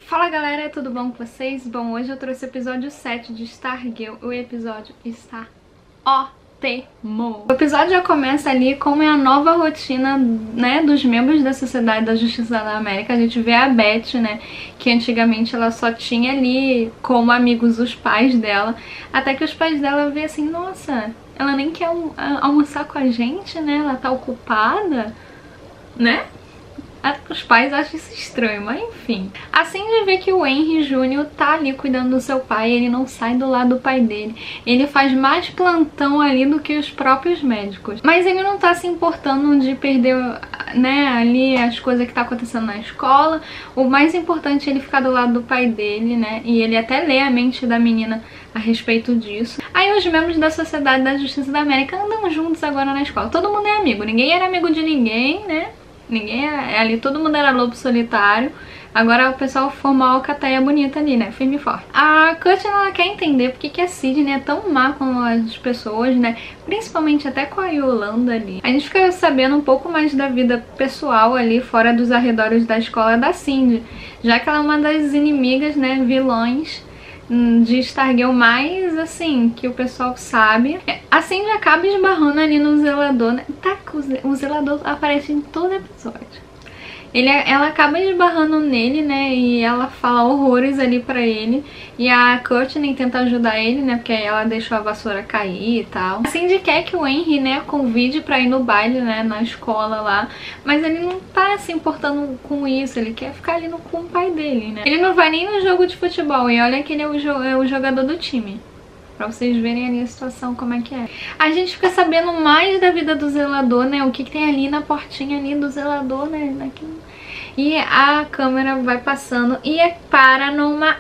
Fala galera, tudo bom com vocês? Bom, hoje eu trouxe o episódio 7 de Stargirl. O episódio está ótimo! O episódio já começa ali como é a nova rotina, né, dos membros da Sociedade da Justiça da América. A gente vê a Beth, né, que antigamente ela só tinha ali como amigos os pais dela, até que os pais dela vê assim, nossa, ela nem quer almoçar com a gente, né, ela tá ocupada, né? Os pais acham isso estranho, mas enfim. Assim de ver que o Henry Jr. tá ali cuidando do seu pai, ele não sai do lado do pai dele. Ele faz mais plantão ali do que os próprios médicos. Mas ele não tá se importando de perder, né, ali as coisas que tá acontecendo na escola. O mais importante é ele ficar do lado do pai dele, né, e ele até lê a mente da menina a respeito disso. Aí os membros da Sociedade da Justiça da América andam juntos agora na escola. Todo mundo é amigo, ninguém era amigo de ninguém, né? Ninguém ali, todo mundo era lobo solitário. Agora o pessoal formou a alcateia bonita ali, né? Firme e forte. A Courtney, ela quer entender porque que a Sydney é tão má com as pessoas, né? Principalmente até com a Yolanda ali. A gente fica sabendo um pouco mais da vida pessoal ali, fora dos arredores da escola da Cindy. Já que ela é uma das inimigas, né? Vilões de Stargirl mais, assim, que o pessoal sabe. A Cindy acaba esbarrando ali no zelador, né? Tá, o zelador aparece em todo episódio. Ela acaba esbarrando nele, né, e ela fala horrores ali pra ele. E a Courtney tenta ajudar ele, né, porque ela deixou a vassoura cair e tal. A Cindy quer que o Henry, né, convide pra ir no baile, né, na escola lá. Mas ele não tá se importando com isso, ele quer ficar ali com o pai dele, né. Ele não vai nem no jogo de futebol, e olha que ele é o jogador do time. Pra vocês verem ali a situação, como é que é. A gente fica sabendo mais da vida do zelador, né? O que tem ali na portinha ali do zelador, né? E a câmera vai passando e para numa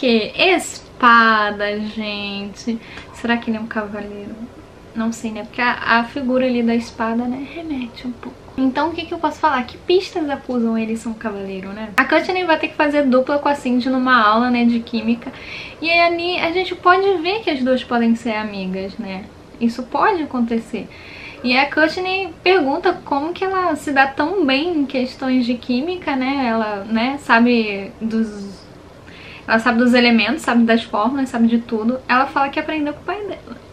espada, gente. Será que ele é um cavaleiro? Não sei, né? Porque a figura ali da espada, né, remete um pouco. Então o que eu posso falar? Que pistas acusam ele ser um cavaleiro, né? A Courtney vai ter que fazer dupla com a Cindy numa aula, né, de química. E ali a gente pode ver que as duas podem ser amigas, né? Isso pode acontecer. E a Courtney pergunta como que ela se dá tão bem em questões de química, né? Ela, né, sabe dos elementos, sabe das fórmulas, sabe de tudo. Ela fala que aprendeu com o pai dela.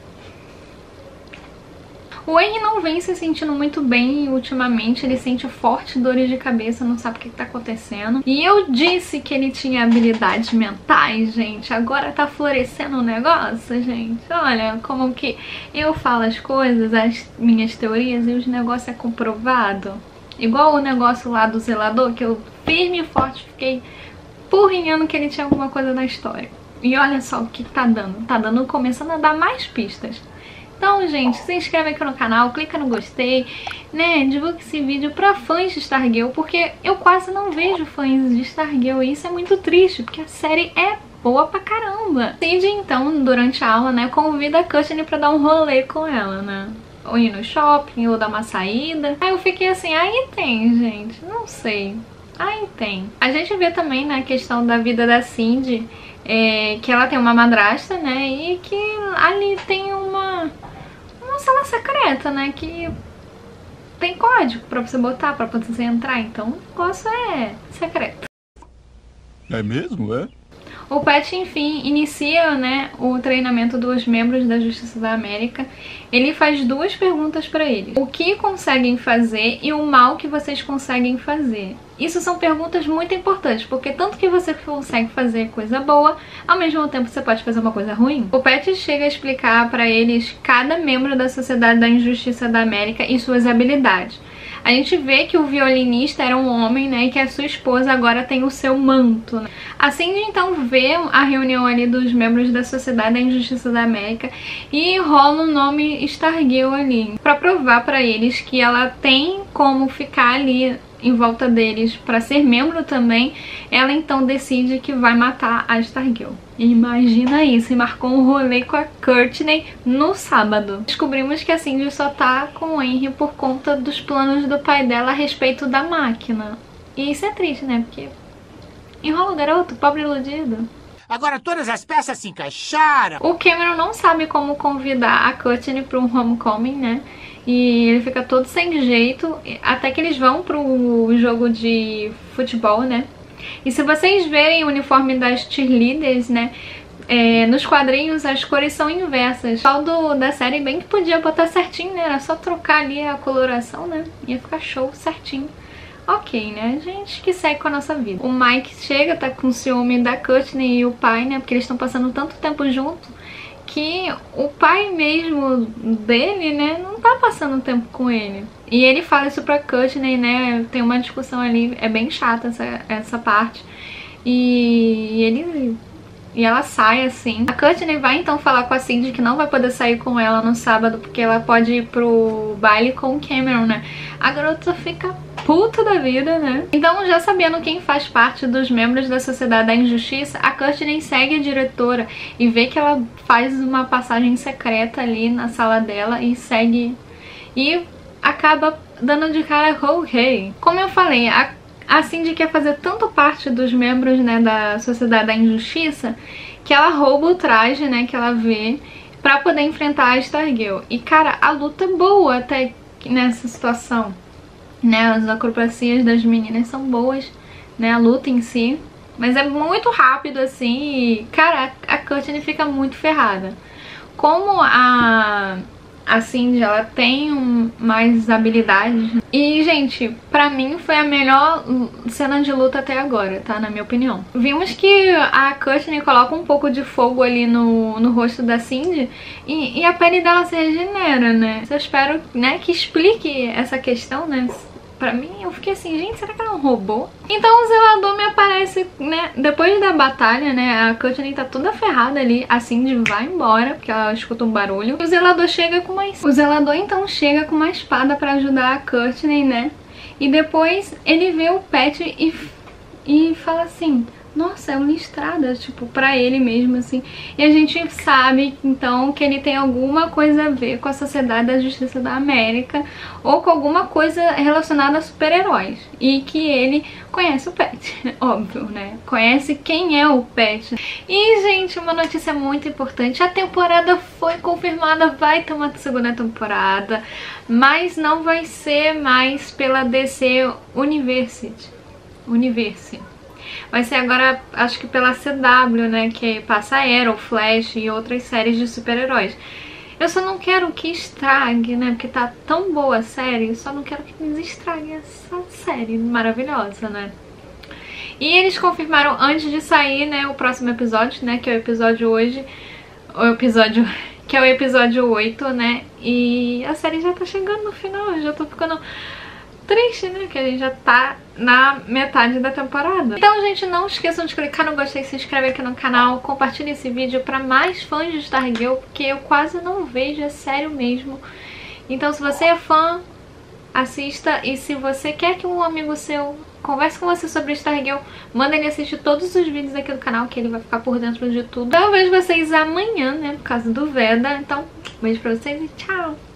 O Henry não vem se sentindo muito bem ultimamente, ele sente fortes dores de cabeça, não sabe o que tá acontecendo. E eu disse que ele tinha habilidades mentais, gente, agora tá florescendo um negócio, gente. Olha como que eu falo as coisas, as minhas teorias, e os negócios é comprovado. Igual o negócio lá do zelador, que eu firme e forte fiquei porrinhando que ele tinha alguma coisa na história. E olha só o que tá dando, começando a dar mais pistas. Então, gente, se inscreve aqui no canal, clica no gostei, né, divulga esse vídeo pra fãs de Stargirl, porque eu quase não vejo fãs de Stargirl e isso é muito triste, porque a série é boa pra caramba. Cindy, então, durante a aula, né, convida a Courtney pra dar um rolê com ela, né, ou ir no shopping, ou dar uma saída. Aí eu fiquei assim, aí tem, gente, não sei, aí tem. A gente vê também, né, a questão da vida da Cindy, que ela tem uma madrasta, né, e que ali tem uma sala secreta, né, que tem código pra você botar, pra você entrar, então o negócio é secreto. É mesmo, é? O Pat, enfim, inicia, né, o treinamento dos membros da Justiça da América. Ele faz duas perguntas pra eles. O que conseguem fazer e o mal que vocês conseguem fazer. Isso são perguntas muito importantes, porque tanto que você consegue fazer coisa boa, ao mesmo tempo você pode fazer uma coisa ruim. O Pat chega a explicar pra eles cada membro da Sociedade da Injustiça da América e suas habilidades. A gente vê que o violinista era um homem, né, e que a sua esposa agora tem o seu manto, né? A Cindy, então, vê a reunião ali dos membros da Sociedade da Injustiça da América e rola o nome Stargirl ali, pra provar pra eles que ela tem como ficar ali em volta deles pra ser membro também. Ela então decide que vai matar a Stargirl. Imagina isso, e marcou um rolê com a Courtney no sábado. Descobrimos que a Cindy só tá com o Henry por conta dos planos do pai dela a respeito da máquina. E isso é triste, né? Porque enrola o garoto, pobre iludido. Agora todas as peças se encaixaram. O Cameron não sabe como convidar a Courtney para um homecoming, né? E ele fica todo sem jeito, até que eles vão pro jogo de futebol, né? E se vocês verem o uniforme das cheerleaders, né, nos quadrinhos as cores são inversas. O tal da série bem que podia botar certinho, né, era só trocar ali a coloração, né, ia ficar show certinho. Ok, né, gente que segue com a nossa vida. O Mike chega, tá com ciúme da Courtney e o pai, né, porque eles estão passando tanto tempo junto que o pai mesmo dele, né, não tá passando tempo com ele. E ele fala isso pra Courtney, né, tem uma discussão ali, é bem chata essa parte. E ela sai assim. A Courtney vai então falar com a Cindy que não vai poder sair com ela no sábado porque ela pode ir pro baile com o Cameron, né. A garota fica puta da vida, né? Então, já sabendo quem faz parte dos membros da Sociedade da Injustiça, a Courtney segue a diretora e vê que ela faz uma passagem secreta ali na sala dela e segue e acaba dando de cara com o rei. Como eu falei, a Cindy quer fazer tanto parte dos membros, né, da Sociedade da Injustiça que ela rouba o traje, né, que ela vê pra poder enfrentar a Stargirl. E, cara, a luta é boa até nessa situação. Né, as acrobacias das meninas são boas, né, a luta em si, mas é muito rápido assim e, cara, a Courtney fica muito ferrada. Como a Cindy, ela tem mais habilidades. E, gente, pra mim foi a melhor cena de luta até agora, tá? Na minha opinião. Vimos que a Courtney coloca um pouco de fogo ali no rosto da Cindy e a pele dela se regenera, né? Eu espero, né, que explique essa questão, né? Pra mim, eu fiquei assim, gente, será que ela é um robô? Então o zelador me aparece, né, depois da batalha, né, a Courtney tá toda ferrada ali, a Cindy vai embora, porque ela escuta um barulho. O zelador chega com uma... O zelador então chega com uma espada pra ajudar a Courtney, né, e depois ele vê o Pat e fala assim... Nossa, é uma listrada, tipo, pra ele mesmo, assim. E a gente sabe, então, que ele tem alguma coisa a ver com a Sociedade da Justiça da América ou com alguma coisa relacionada a super-heróis. E que ele conhece o Pat, óbvio, né? Conhece quem é o Pat. E, gente, uma notícia muito importante. A temporada foi confirmada, vai ter uma segunda temporada, mas não vai ser mais pela DC Universe. Vai ser agora, acho que pela CW, né, que passa Arrow, Flash e outras séries de super-heróis. Eu só não quero que estrague, né, porque tá tão boa a série, eu só não quero que eles estraguem essa série maravilhosa, né. E eles confirmaram antes de sair, né, o próximo episódio, né, que é o episódio hoje, que é o episódio 8, né, e a série já tá chegando no final, eu já tô ficando... triste, né? Que a gente já tá na metade da temporada. Então, gente, não esqueçam de clicar no gostei, se inscrever aqui no canal, compartilhe esse vídeo pra mais fãs de Stargirl, porque eu quase não vejo, é sério mesmo. Então, se você é fã, assista. E se você quer que um amigo seu converse com você sobre Stargirl, manda ele assistir todos os vídeos aqui do canal, que ele vai ficar por dentro de tudo. Então, eu vejo vocês amanhã, né? Por causa do Veda. Então, beijo pra vocês e tchau!